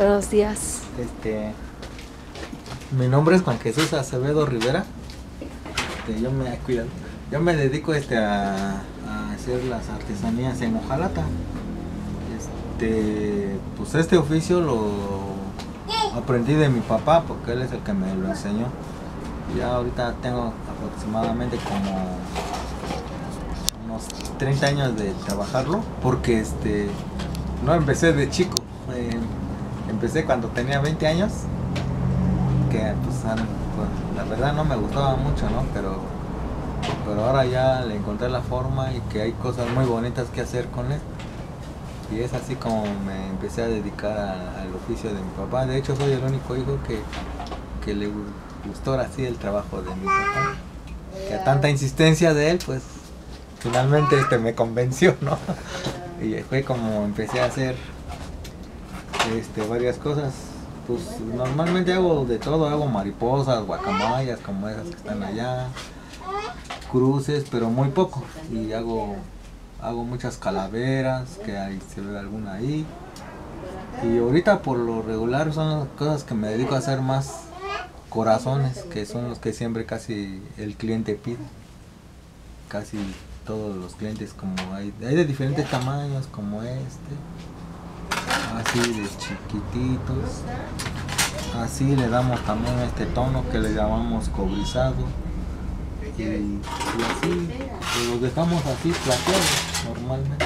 Buenos días. Mi nombre es Juan Jesús Acevedo Rivera. Yo me dedico a hacer las artesanías en hojalata. Pues este oficio lo aprendí de mi papá porque él es el que me lo enseñó. Ya ahorita tengo aproximadamente como unos 30 años de trabajarlo porque no empecé de chico. Empecé cuando tenía 20 años, que pues la verdad no me gustaba mucho, ¿no? Pero ahora ya le encontré la forma y que hay cosas muy bonitas que hacer con él. Y es así como me empecé a dedicar al oficio de mi papá. De hecho soy el único hijo que le gustó ahora sí el trabajo de mi papá. Que a tanta insistencia de él, pues finalmente me convenció, ¿no? Y fue como empecé a hacer varias cosas. Pues normalmente hago de todo, hago mariposas, guacamayas como esas que están allá, cruces, pero muy poco. Y hago muchas calaveras, que ahí se ve alguna ahí. Y ahorita por lo regular son las cosas que me dedico a hacer más corazones, que son los que siempre casi el cliente pide. Casi todos los clientes, como hay de diferentes tamaños, como así de chiquititos. Así le damos también este tono que le llamamos cobrizado. Y así los dejamos así plateados normalmente.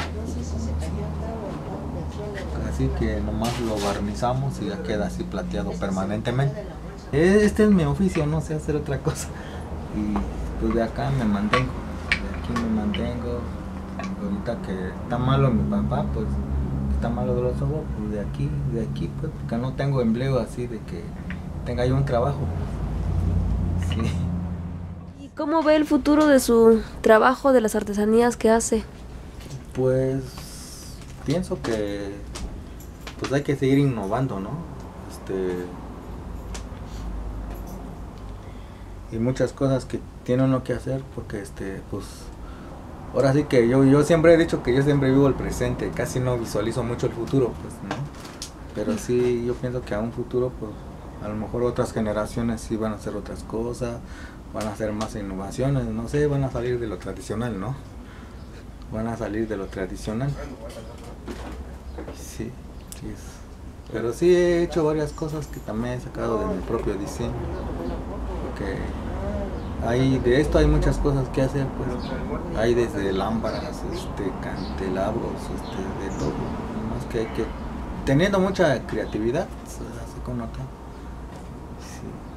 Así que nomás lo barnizamos y ya queda así plateado permanentemente. Este es mi oficio, no sé hacer otra cosa. Y pues de acá me mantengo. De aquí me mantengo. Ahorita que está malo mi papá, pues está malo de los ojos, pues de aquí pues, porque no tengo empleo así de que tenga yo un trabajo. Sí. ¿Y cómo ve el futuro de su trabajo, de las artesanías que hace? Pues pienso que pues hay que seguir innovando, ¿no? Y muchas cosas que tiene uno que hacer porque pues ahora sí que yo siempre he dicho que yo siempre vivo el presente, casi no visualizo mucho el futuro, pues, ¿no? Pero sí, yo pienso que a un futuro, pues, a lo mejor otras generaciones sí van a hacer otras cosas, van a hacer más innovaciones, no sé, van a salir de lo tradicional, ¿no? Van a salir de lo tradicional. Sí, pero sí he hecho varias cosas que también he sacado de mi propio diseño, porque de esto hay muchas cosas que hacer, pues hay desde lámparas, candelabros, de todo. Más que hay que, teniendo mucha creatividad, se hace con otra. Sí.